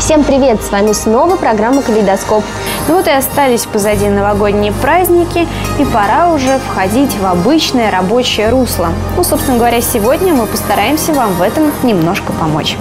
Всем привет! С вами снова программа «Калейдоскоп». Ну вот и остались позади новогодние праздники, и пора уже входить в обычное рабочее русло. Ну, собственно говоря, сегодня мы постараемся вам в этом немножко помочь.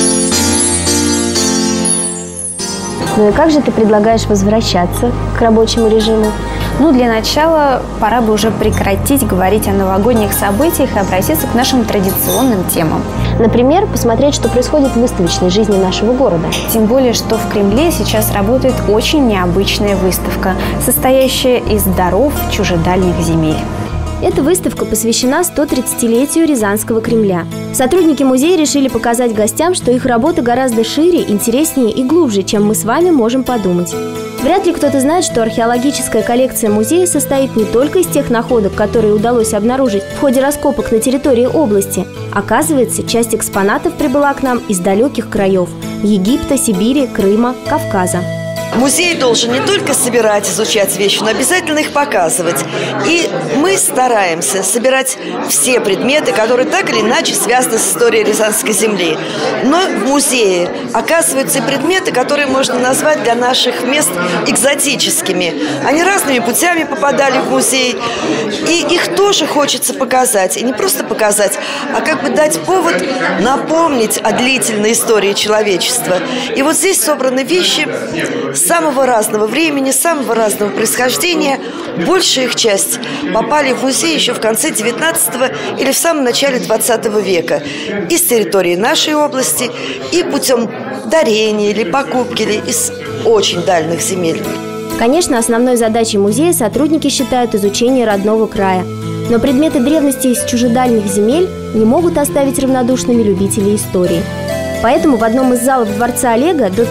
Ну и как же ты предлагаешь возвращаться к рабочему режиму? Ну, для начала пора бы уже прекратить говорить о новогодних событиях и обратиться к нашим традиционным темам. Например, посмотреть, что происходит в выставочной жизни нашего города. Тем более, что в Кремле сейчас работает очень необычная выставка, состоящая из даров чужедальних земель. Эта выставка посвящена 130-летию Рязанского Кремля. Сотрудники музея решили показать гостям, что их работа гораздо шире, интереснее и глубже, чем мы с вами можем подумать. Вряд ли кто-то знает, что археологическая коллекция музея состоит не только из тех находок, которые удалось обнаружить в ходе раскопок на территории области. Оказывается, часть экспонатов прибыла к нам из далеких краев – Египта, Сибири, Крыма, Кавказа. Музей должен не только собирать, изучать вещи, но обязательно их показывать. И мы стараемся собирать все предметы, которые так или иначе связаны с историей Рязанской земли. Но в музее оказываются и предметы, которые можно назвать для наших мест экзотическими. Они разными путями попадали в музей, и их тоже хочется показать. И не просто показать, а как бы дать повод напомнить о длительной истории человечества. И вот здесь собраны вещи самого разного времени, самого разного происхождения. Большая их часть попали в музей еще в конце 19-го или в самом начале 20 века. Из территории нашей области и путем дарения или покупки, или из очень дальних земель. Конечно, основной задачей музея сотрудники считают изучение родного края. Но предметы древности из чужедальних земель не могут оставить равнодушными любителей истории. Поэтому в одном из залов Дворца Олега до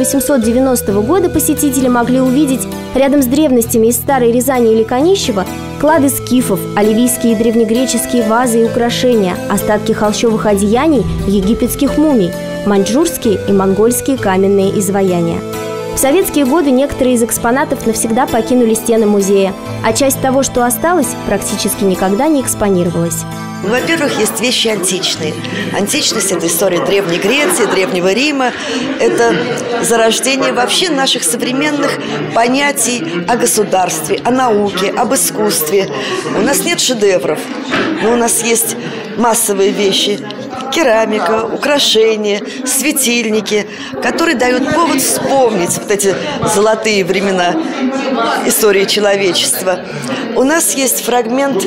1890 года посетители могли увидеть рядом с древностями из Старой Рязани или Канищева клады скифов, оливийские и древнегреческие вазы и украшения, остатки холщовых одеяний египетских мумий, маньчжурские и монгольские каменные изваяния. В советские годы некоторые из экспонатов навсегда покинули стены музея, а часть того, что осталось, практически никогда не экспонировалась. Во-первых, есть вещи античные. Античность – это история Древней Греции, Древнего Рима. Это зарождение вообще наших современных понятий о государстве, о науке, об искусстве. У нас нет шедевров, но у нас есть массовые вещи. Керамика, украшения, светильники, которые дают повод вспомнить вот эти золотые времена истории человечества. У нас есть фрагмент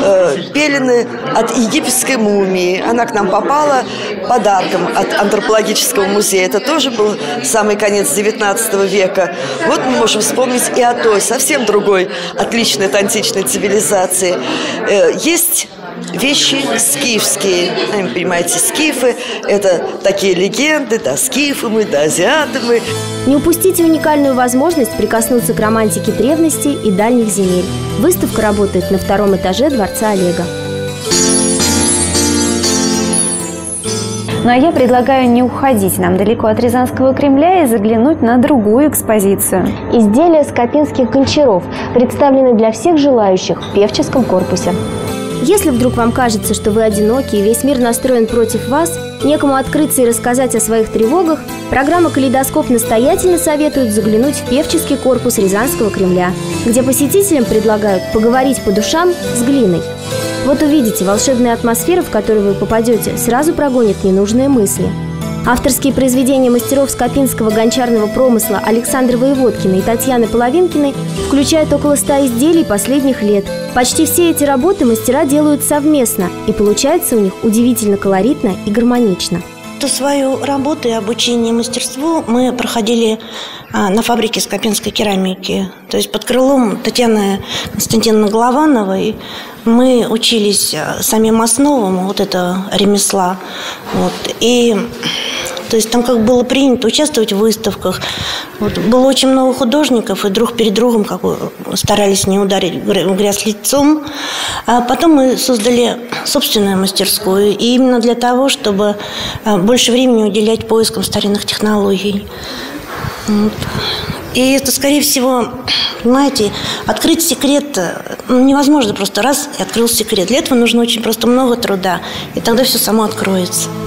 пелены от египетской мумии. Она к нам попала подарком от антропологического музея. Это тоже был самый конец 19 века. Вот мы можем вспомнить и о той, совсем другой, отличной от античной цивилизации. Есть вещи скифские. Вы понимаете, скифы – это такие легенды, да, скифы мы, да, азиаты мы. Не упустите уникальную возможность прикоснуться к романтике древности и дальних земель. Выставка работает на 2-м этаже Дворца Олега. Ну а я предлагаю не уходить нам далеко от Рязанского Кремля и заглянуть на другую экспозицию. Изделия скопинских гончаров представлены для всех желающих в певческом корпусе. Если вдруг вам кажется, что вы одиноки и весь мир настроен против вас, некому открыться и рассказать о своих тревогах, программа «Калейдоскоп» настоятельно советует заглянуть в певческий корпус Рязанского Кремля, где посетителям предлагают поговорить по душам с глиной. Вот увидите, волшебная атмосфера, в которую вы попадете, сразу прогонит ненужные мысли. Авторские произведения мастеров скопинского гончарного промысла Александры Воеводкиной и Татьяны Половинкиной включают около 100 изделий последних лет. Почти все эти работы мастера делают совместно, и получается у них удивительно колоритно и гармонично. Свою работу и обучение мастерству мы проходили на фабрике скопинской керамики. То есть под крылом Татьяны Константиновны Головановой мы учились самим основам вот этого ремесла. Вот. И то есть там как было принято участвовать в выставках. Вот. Было очень много художников, и друг перед другом старались не ударить в грязь лицом. А потом мы создали собственную мастерскую. И именно для того, чтобы больше времени уделять поискам старинных технологий. Вот. И это, скорее всего, понимаете, открыть секрет невозможно просто раз и открыл секрет. Для этого нужно очень просто много труда, и тогда все само откроется.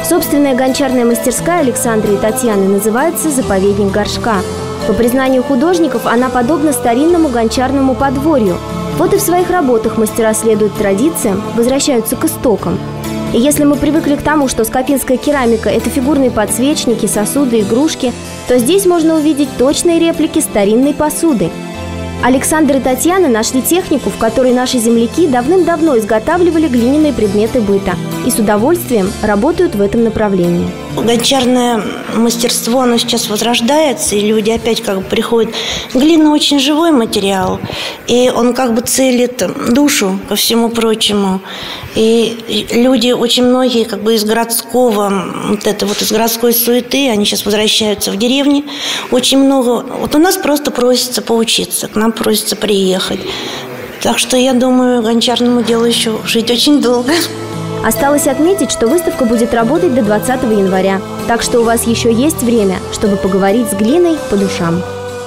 Собственная гончарная мастерская Александры и Татьяны называется «Заповедник горшка». По признанию художников, она подобна старинному гончарному подворью. Вот и в своих работах мастера следуют традициям, возвращаются к истокам. И если мы привыкли к тому, что скопинская керамика – это фигурные подсвечники, сосуды, игрушки, то здесь можно увидеть точные реплики старинной посуды. Александр и Татьяна нашли технику, в которой наши земляки давным-давно изготавливали глиняные предметы быта и с удовольствием работают в этом направлении. Гончарное мастерство, оно сейчас возрождается, и люди опять как бы приходят. Глина очень живой материал, и он как бы целит душу, ко всему прочему. И люди, очень многие как бы из городского, из городской суеты, они сейчас возвращаются в деревни. Очень много, вот у нас просто просится поучиться, к нам просится приехать. Так что я думаю, гончарному делу еще жить очень долго. Осталось отметить, что выставка будет работать до 20 января. Так что у вас еще есть время, чтобы поговорить с глиной по душам.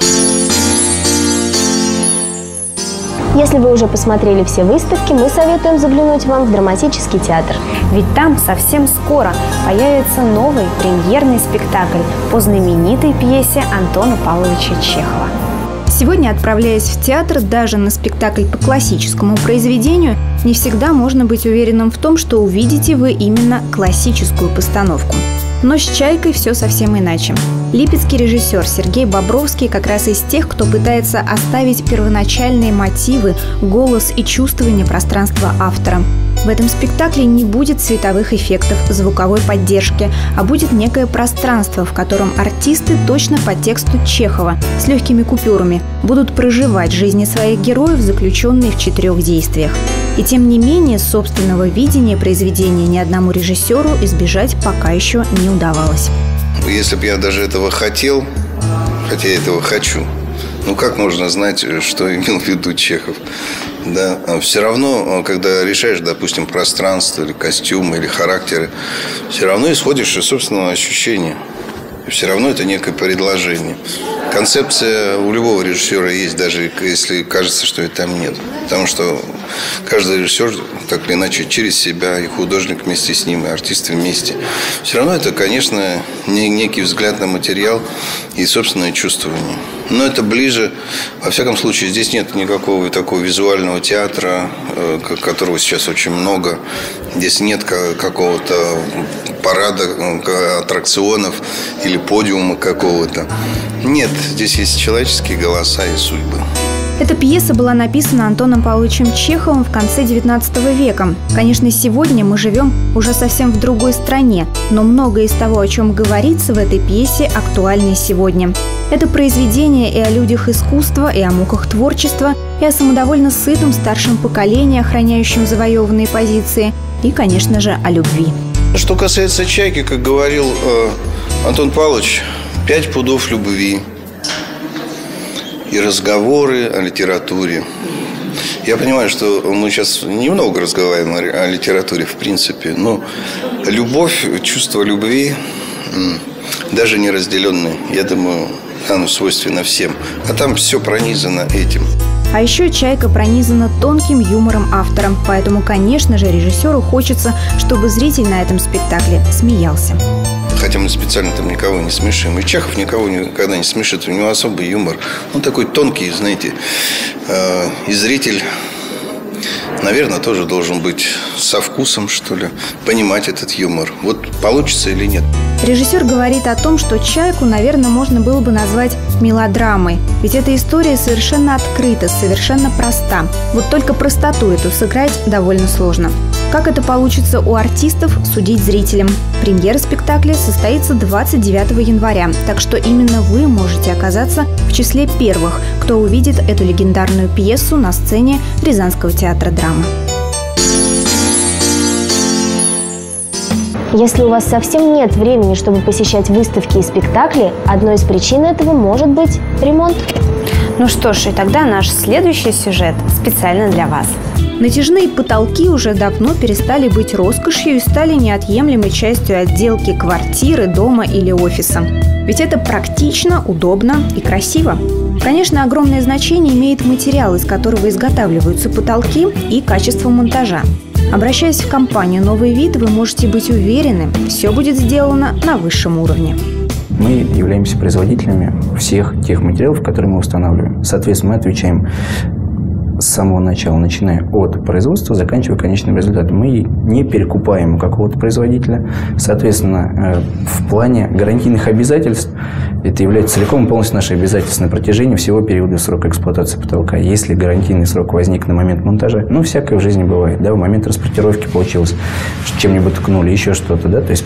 Если вы уже посмотрели все выставки, мы советуем заглянуть вам в драматический театр. Ведь там совсем скоро появится новый премьерный спектакль по знаменитой пьесе Антона Павловича Чехова. Сегодня, отправляясь в театр, даже на спектакль по классическому произведению, не всегда можно быть уверенным в том, что увидите вы именно классическую постановку. Но с «Чайкой» все совсем иначе. Липецкий режиссер Сергей Бобровский как раз из тех, кто пытается оставить первоначальные мотивы, голос и чувствование пространства автора. В этом спектакле не будет световых эффектов, звуковой поддержки, а будет некое пространство, в котором артисты точно по тексту Чехова с легкими купюрами будут проживать жизни своих героев, заключенные в 4 действиях. И тем не менее, собственного видения произведения ни одному режиссеру избежать пока еще не удавалось. Если бы я даже этого хотел, хотя я этого хочу, как можно знать, что имел в виду Чехов? Да, все равно, когда решаешь, допустим, пространство или костюмы, или характеры, все равно исходишь из собственного ощущения. Все равно это некое предложение. Концепция у любого режиссера есть, даже если кажется, что и там нет. Потому что каждый режиссер, так или иначе, через себя, и художник вместе с ним, и артисты вместе. Все равно это, конечно, некий взгляд на материал и собственное чувствование. Но это ближе. Во всяком случае, здесь нет никакого такого визуального театра, которого сейчас очень много. Здесь нет какого-то парада аттракционов или подиума какого-то. Нет, здесь есть человеческие голоса и судьбы. Эта пьеса была написана Антоном Павловичем Чеховым в конце XIX века. Конечно, сегодня мы живем уже совсем в другой стране, но многое из того, о чем говорится в этой пьесе, актуально и сегодня. Это произведение и о людях искусства, и о муках творчества, и о самодовольно сытом старшем поколении, охраняющем завоеванные позиции, и, конечно же, о любви. Что касается «Чайки», как говорил Антон Павлович, 5 пудов любви и разговоры о литературе. Я понимаю, что мы сейчас немного разговариваем о литературе в принципе, но любовь, чувство любви, даже не разделенные, я думаю, оно свойственно всем. А там все пронизано этим. А еще «Чайка» пронизана тонким юмором автора. Поэтому, конечно же, режиссеру хочется, чтобы зритель на этом спектакле смеялся. Хотя мы специально там никого не смешим. И Чехов никого никогда не смешит. У него особый юмор. Он такой тонкий, знаете. И зритель, наверное, тоже должен быть со вкусом, что ли, понимать этот юмор. Вот получится или нет. Режиссер говорит о том, что «Чайку», наверное, можно было бы назвать мелодрамой. Ведь эта история совершенно открыта, совершенно проста. Вот только простоту эту сыграть довольно сложно. Как это получится у артистов, судить зрителям. Премьера спектакля состоится 29 января, так что именно вы можете оказаться в числе первых, кто увидит эту легендарную пьесу на сцене Рязанского театра драмы. Если у вас совсем нет времени, чтобы посещать выставки и спектакли, одной из причин этого может быть ремонт. Ну что ж, и тогда наш следующий сюжет специально для вас. Натяжные потолки уже давно перестали быть роскошью и стали неотъемлемой частью отделки квартиры, дома или офиса. Ведь это практично, удобно и красиво. Конечно, огромное значение имеет материал, из которого изготавливаются потолки, и качество монтажа. Обращаясь в компанию «Новый вид», вы можете быть уверены, все будет сделано на высшем уровне. Мы являемся производителями всех тех материалов, которые мы устанавливаем. Соответственно, мы отвечаем с самого начала, начиная от производства, заканчивая конечным результатом. Мы не перекупаем у какого-то производителя. Соответственно, в плане гарантийных обязательств это является целиком и полностью нашей обязательством на протяжении всего периода срока эксплуатации потолка. Если гарантийный срок возник на момент монтажа, ну, всякое в жизни бывает, да, в момент распортировки получилось, чем-нибудь ткнули, еще что-то, да, то есть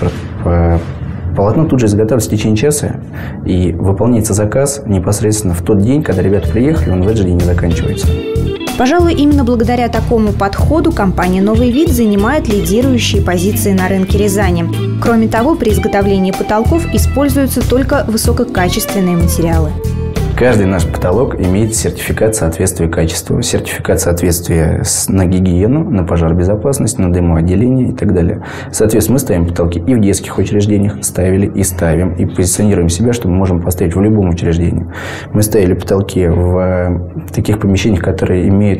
полотно тут же изготавливается в течение часа и выполняется заказ непосредственно в тот день, когда ребята приехали, он в этот же день не заканчивается. Пожалуй, именно благодаря такому подходу компания «Новый вид» занимает лидирующие позиции на рынке Рязани. Кроме того, при изготовлении потолков используются только высококачественные материалы. Каждый наш потолок имеет сертификат соответствия качеству, сертификат соответствия на гигиену, на пожаробезопасность, на дымоотделение и так далее. Соответственно, мы ставим потолки и в детских учреждениях, ставили и ставим, и позиционируем себя, что мы можем поставить в любом учреждении. Мы ставили потолки в таких помещениях, которые имеют...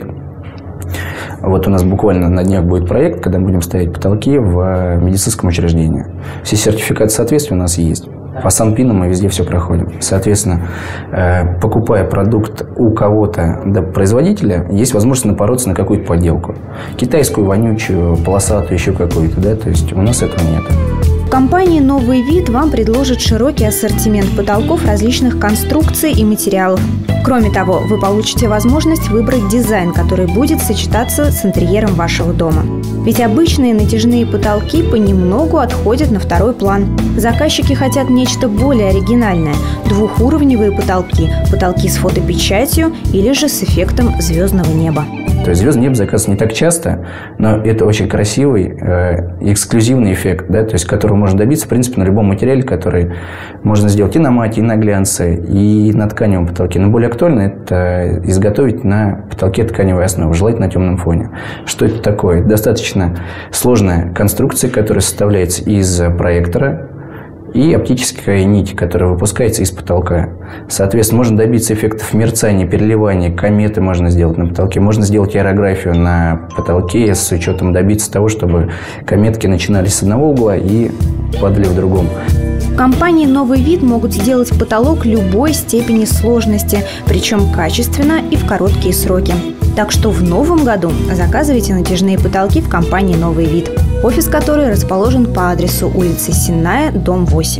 Вот у нас буквально на днях будет проект, когда мы будем ставить потолки в медицинском учреждении. Все сертификаты соответствия у нас есть. По санпинам мы везде все проходим. Соответственно, покупая продукт у кого-то, да, производителя, есть возможность напороться на какую-то подделку. Китайскую, вонючую, полосатую, еще какую-то, да, то есть у нас этого нет. Компания «Новый вид» вам предложит широкий ассортимент потолков различных конструкций и материалов. Кроме того, вы получите возможность выбрать дизайн, который будет сочетаться с интерьером вашего дома. Ведь обычные натяжные потолки понемногу отходят на второй план. Заказчики хотят нечто более оригинальное – двухуровневые потолки, потолки с фотопечатью или же с эффектом звездного неба. То есть звездное небо заказывается не так часто, но это очень красивый, эксклюзивный эффект, да, то есть которого можно добиться, в принципе, на любом материале, который можно сделать и на мате, и на глянце, и на тканевом потолке. Но более актуально это изготовить на потолке тканевой основы, желательно на темном фоне. Что это такое? Это достаточно сложная конструкция, которая составляется из проектора и оптическая нить, которая выпускается из потолка. Соответственно, можно добиться эффектов мерцания, переливания, кометы можно сделать на потолке, можно сделать аэрографию на потолке с учетом добиться того, чтобы кометки начинались с одного угла и падали в другом. В компании «Новый вид» могут сделать потолок любой степени сложности, причем качественно и в короткие сроки. Так что в новом году заказывайте натяжные потолки в компании «Новый вид», офис которой расположен по адресу улица Сенная, дом 8.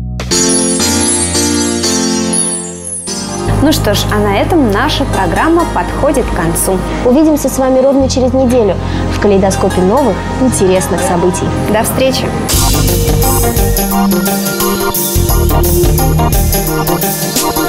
Ну что ж, а на этом наша программа подходит к концу. Увидимся с вами ровно через неделю в калейдоскопе новых интересных событий. До встречи! We'll be right back.